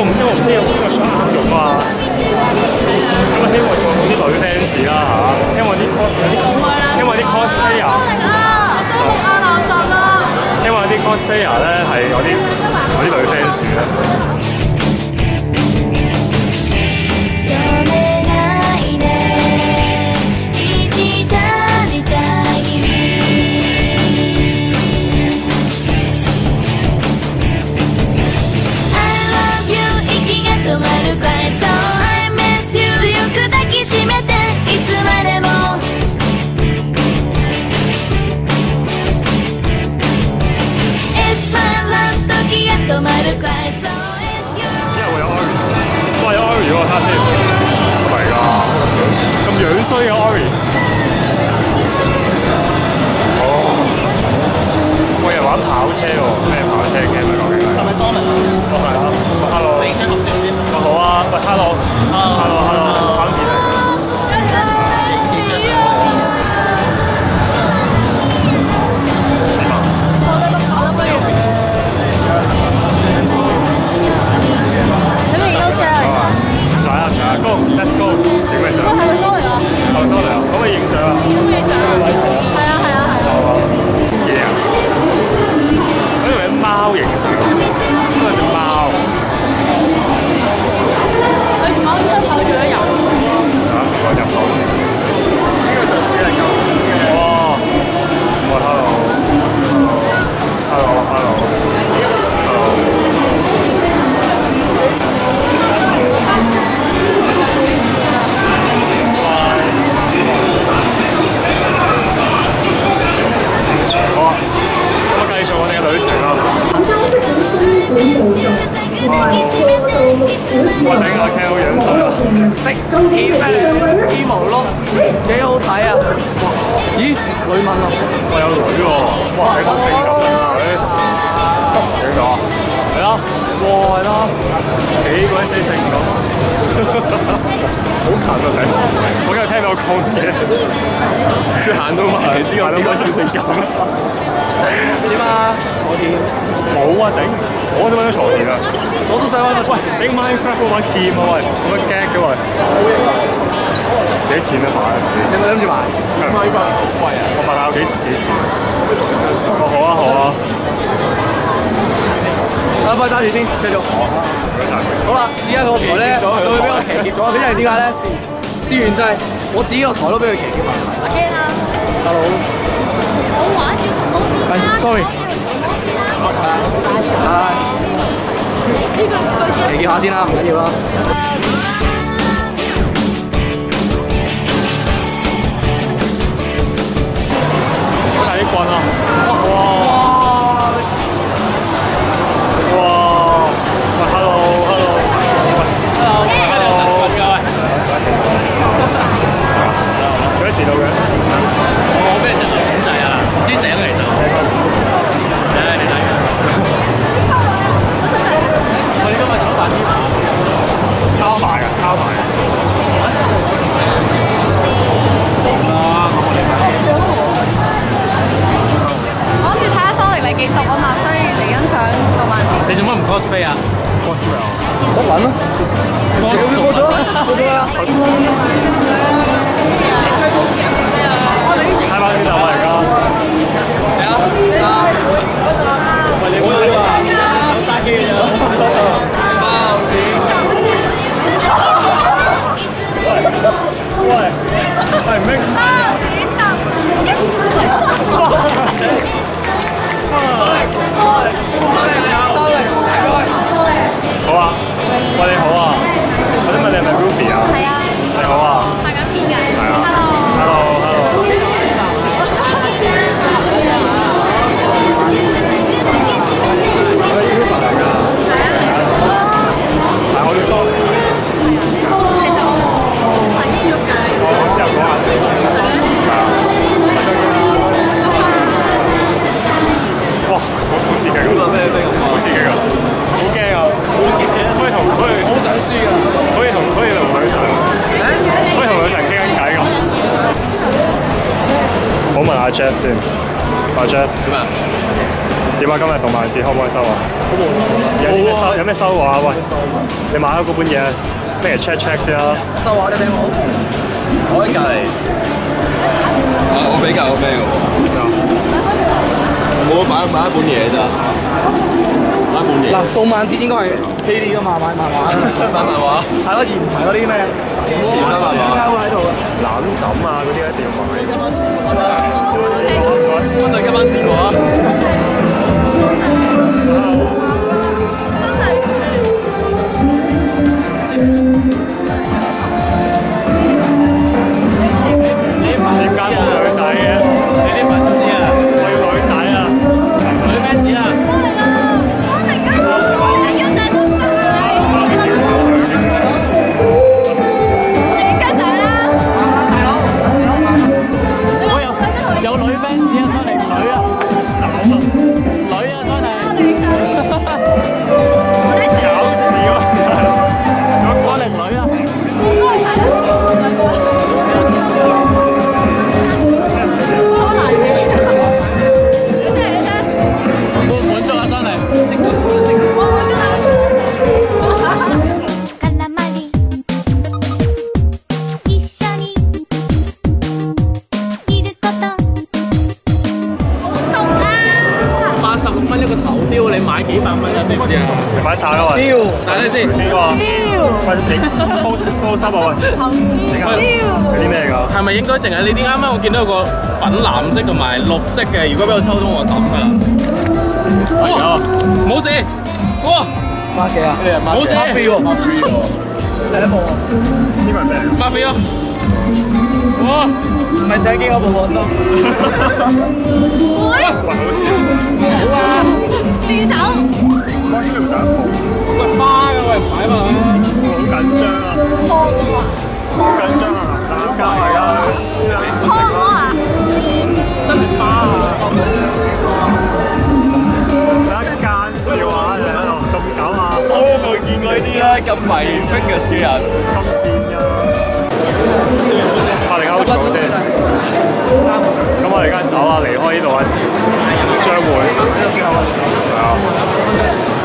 因為我唔知有邊個 shop 啱用啊。咁啊，希望仲有冇啲女 fans 啦嚇，希望啲 cosplayer， 希望啲 cosplayer 咧係有啲女 fans 咧。 樣衰嘅 Ori， 哦，我又玩跑車喎，咩跑車 game 啊？究竟係咪 Sonic 啊？哦係啊 ，Hello， 你先合照先。好啊，喂 ，Hello， 拍片嚟。點啊？ 你哋都着啊？ 就係啊 ，Go，Let's go， 影咩相？係咪 Sonic 啊？係咪 Sonic 啊？可唔可以影相啊？可以影相啊？係啊係啊係。嘢啊！嗰度有貓影相，嗰度隻貓。 你唔啱出口做咗入。 嚇！我入口。呢個就只係有。哇！喂 ，hello。旅程啦！我頂我 K 好樣衰啊！ 食甜咩？衣毛咯，幾好睇啊！咦，女問啊！ 我有女喎！哇，你好性感啊女！幾個？係啦，哇係啦，幾鬼死性感！好近啊睇，我今日聽到講嘢，佢行到埋先，行到埋先性感。 點啊？坐田冇啊頂！我都揾咗坐田啊！ 我都想揾個喂， 你 Minecraft 嗰把劍啊喂，咁樣 gag 嘅喂，幾錢啊買？ 你有冇諗住買 ？Minecraft 好貴啊！我問下幾錢？好啊好啊！ 啊，幫我揸住先，繼續。 唔該曬。 好啦，依家個台咧就會俾我騎劫咗，因為點解咧？試完就係我自己個台都俾佢騎劫埋。阿 Ken 啊 ，Hello。 我玩住神魔先啦。 Sorry。係。 呢個騎劫下先啦，唔緊要啦。 睇啲棍啊！哇！幾時到嘅？ 我俾人入嚟咁滯啊！唔知醒嚟就。唉，你睇。我哋今日做咗飯添啊！ 抄埋啊！抄埋啊！ 我諗住睇下 Sonic 你幾毒啊嘛，所以嚟欣賞動漫節。 你做乜唔 cosplay 啊 ？cosplay 啊！ 得揾咯，過咗啦。 猜翻邊度啊而家？ 係啊，喂你好啊，有殺機嘅啫。包子。 喂 ，mix。好啊，喂你好啊，我想問你係咪 Ruby 啊？ 係啊。 你好啊。 拍緊片㗎。 係啊。 Hello。 係我要 Sonic。 其實我睇超㗎。 我之後講下先。哇！好刺激啊！好刺激啊！好驚啊！可以同好想輸㗎。可以同女神傾緊偈㗎。訪問阿 Jeff 先。阿 Jeff 做咩？ 點啊？今日動漫節開唔開收啊？有啲咩收？有咩收啊？喂，你買咗嗰本嘢，不如 check 先啦。 收啊！你聽冇？ 我喺隔離。我比較咩嘅喎？我買一本嘢咋？買一本嘢。 嗱，動漫節應該係呢啲噶嘛，買漫畫。 買漫畫。 係咯，而唔係嗰啲咩以前啦漫畫。 喺度攬枕啊嗰啲一定要買。 分類今晚節目啊！ 幾百蚊啊，知唔知啊？ 你快炒啦喂！ 大睇先。 邊個？喂，影 close up 啊喂！有啲咩㗎？ 係咪應該淨係呢啲？啱啱我見到有個粉藍色同埋綠色嘅，如果俾我抽中我抌㗎啦。哇！冇事！哇！ 孖幾啊？ 冇事！ 孖飛喎！孖飛喎！第一部啊！ 呢個係咩？ 孖飛咯！哇！ 唔係寫幾個部喎心。 喂，好笑！ 好啊！ 試手。 哇！呢個第一部。 喂花㗎喂，唔係嘛？ 好緊張啊！好緊張啊！打交嚟啊！ 拖啊！ 真係花啊！ 大家奸笑啊！你喺度咁搞啊！ 我都冇見過呢啲啦，咁迷 figures 嘅人， 咁賤㗎！我哋勾手先。咁我哋而家走啊，離開呢度啊，將會係啊。